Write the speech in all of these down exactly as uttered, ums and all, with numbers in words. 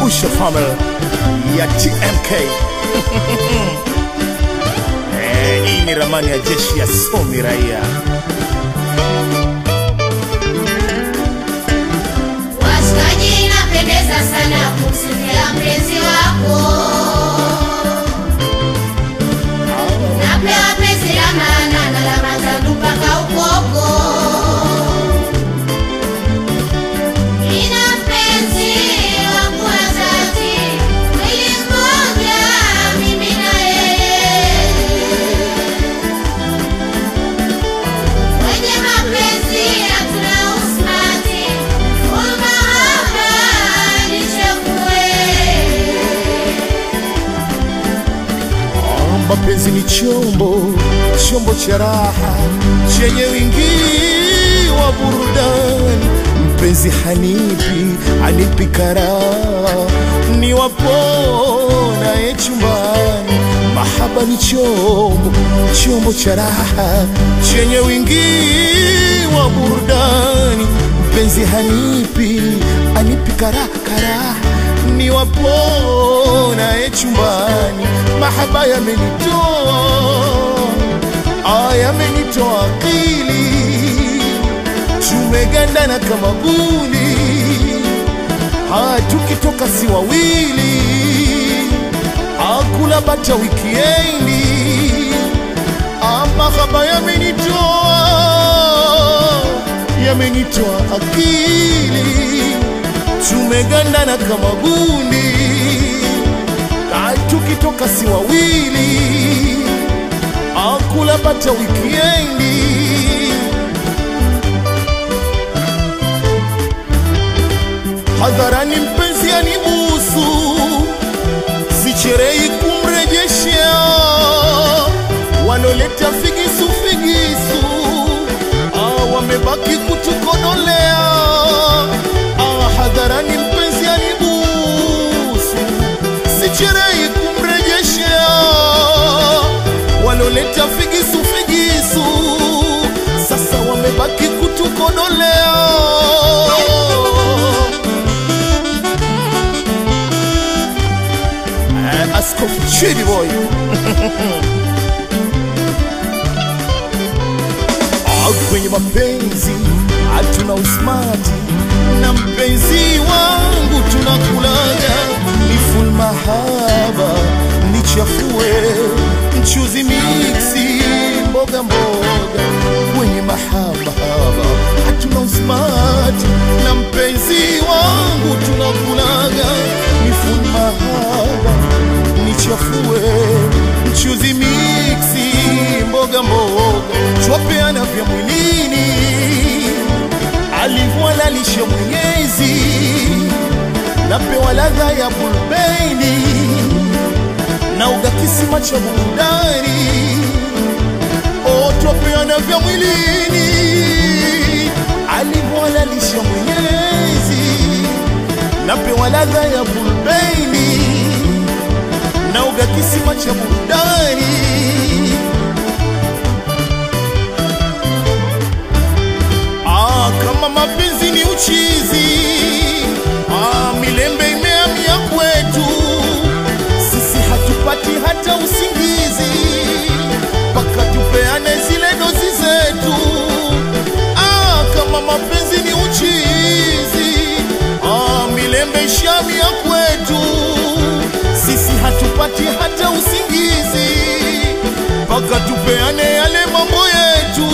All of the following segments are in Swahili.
Busha family ya T M K. Eh, hii ni ramani ya jeshi ya Somi Raia. Washikaji, inapendeza sana kumsikia mpenzi wako. Napewa penzi la maana na la matatu mpaka ukoko. Nina mpenzi wangu wa dhati, mwili mmoja mimi na yeye. Kwenye mapenzi hatuna usmati, full mahaba nichefue. Mapenzi ni chombo, chombo cha raha chenye wingi wa burudani. Mpenzi hanipi, hanipi karaha, ni wapona ye chumbani. Mahaba ni chombo, chombo cha raha chenye wingi wa burudani. Mpenzi hanipi, hanipi karaha, karaha, ni wapona ye chumbani. Mahaba yamenitoa, ah, yamenitoa akili, tumegandana kama guli, ah, tukitoka si wawili, ah, kula bata wikiendi, ah, mahaba yamenitoa, yamenitoa akili, tumegandana kama guli, tukitoka si wawili, akula bata wikiendi. Hadharani mpenzi anibusu, sicherei kumrejeshea. Wanoleta figisu figisu, ah, wamebaki kutukonolea. Ah, hadharani mpenzi anibusu, sicherei kumrejeshea. Waloleta figisu figisu, sasa wamebaki kutukonolea. eh, Askofu Chidi boy. Ah, kwenye mapenzi hatuna usmati, na mpenzi wangu tunakulaga ni full mahaba, nichafue mchuzi mixi, mboga mboga. Kwenye mahaba hatuna usmati, na mpenzi wangu tunakulaga ni full mahaba, nichafue mchuzi mixi, mboga mboga. Twapeana vya mwilini, alivyoalalisha Mwenyezi, napewa ladha ya bulbeni, na uga kisima cha burudani. O, twapeana vya mwilini, alivyoalalisha Mwenyezi, napewa ladha ya bulbeni, na uga kisima cha burudani. Ah, kama mapenzi ni uchizi, ah, milembe imehamia kwetu, sisi hatupati hata usingizi, paka tupeane zile dozi zetu. Ah, kama mapenzi ni uchizi, ah, milembe ishamia kwetu, sisi hatupati hata usingizi, paka tupeane yale mambo yetu.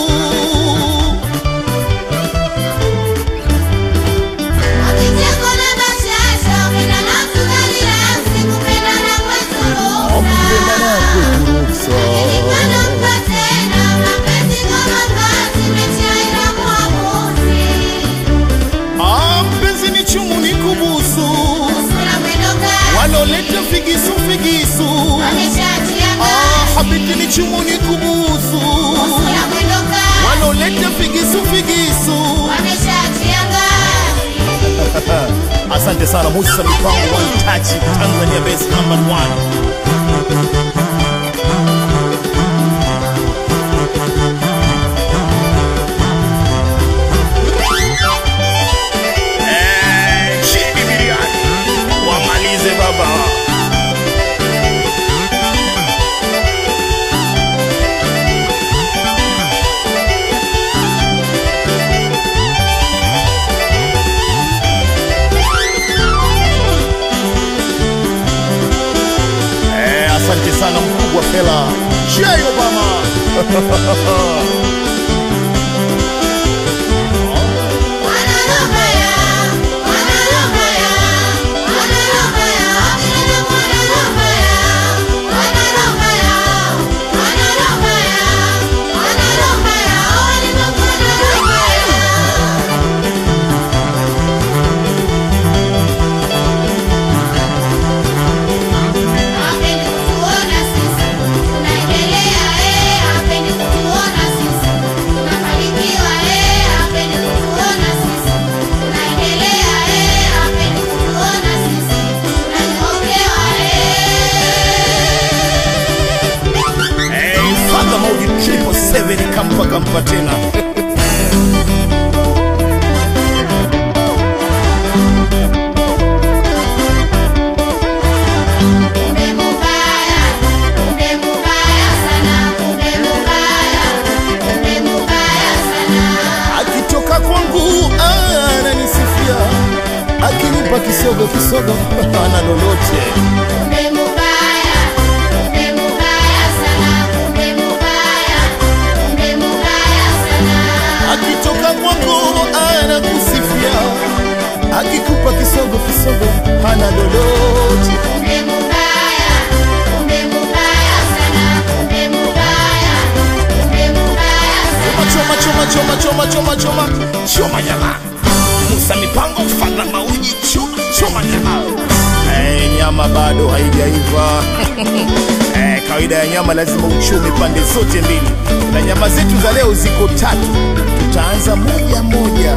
Waloleta figisu figisu, ah, habiti ni chumu ni kubusu. Waloleta figisu figisu, asante sana Musa Mipango, one touch, Tanzania best number one. kisogo kisogo hana lolote. Kumbe mubaya, kumbe mubaya sana, kumbe mubaya, kumbe mubaya sana. Akitoka kwako anakusifia, akikupa kisogo kisogo hana lolote. Kumbe mubaya, kumbe mubaya sana, kumbe mubaya, kumbe mubaya sana. Choma choma choma choma choma choma choma nyama. Musa Mipango mfana mauji choma choma nyama. Eh, nyama bado haijaiva. Eh, kawaida ya nyama lazima uchome pande zote mbili. Na nyama zetu za leo ziko tatu. Tutaanza moja moja.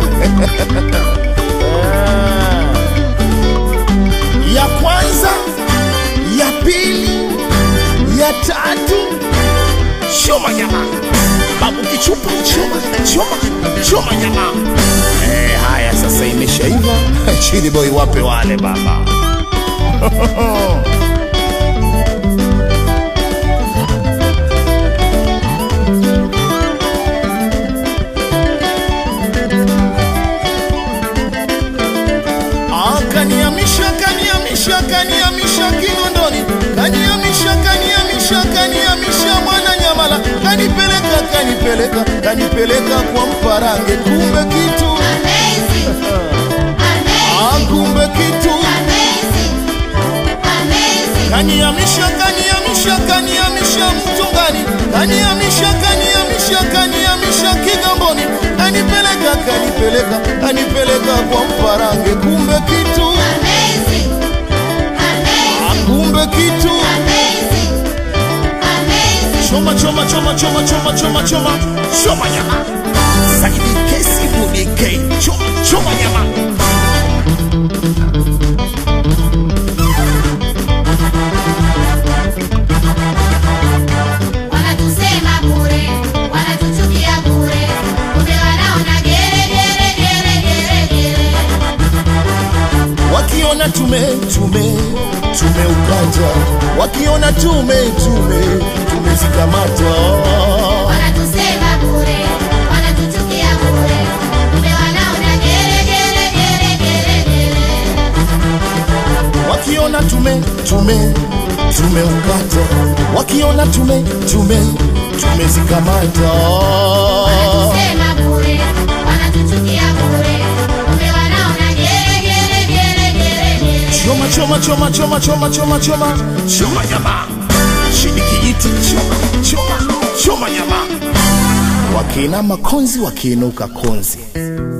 Ya kwanza, ya pili, ya tatu. Choma nyama. Babu kichupa choma choma choma nyama. Eh, haya sasa imeshaiva. Chili boy wape wale baba. Kaniamisha kaniamisha kaniamisha Kinondoni, kaniamisha kaniamisha kaniamisha Mwananyamala, kanipeleka kanipeleka kanipeleka kwa Mparange, kumbe kitu amazing, amazing, kumbe kitu amazing, amazing. Kaniamisha kaniamisha kaniamisha Mtongani, kaniamisha kaniamisha kaniamisha Kigamboni, kanipeleka kanipeleka kanipeleka kwa Mparange, kumbe kitu Amazing, amazing, kumbe kitu amazing, amazing. choma choma choma choma choma choma choma choma nyama. Saidi kesi mudike choma choma nyama. Wanatusema bure, wanatuchukia bure, kumbe wanaona gere gere gere gere gere. Wakiona tume tume tumeukata, wakiona tume tume tumezikamata. Wanatusema bure, wanatuchukia bure, kumbe wanaona gere gere gere gere gere. Wakiona tume tume tumeukata, wakiona tume tume tumezikamata. Wanatusema bure, wanatuchukia bure, kumbe wanaona gere gere gere gere gere. Choma choma choma choma choma choma choma choma nyama. Chini kijiti choma choma choma nyama. Wakina makonzi wakiinuka konzi.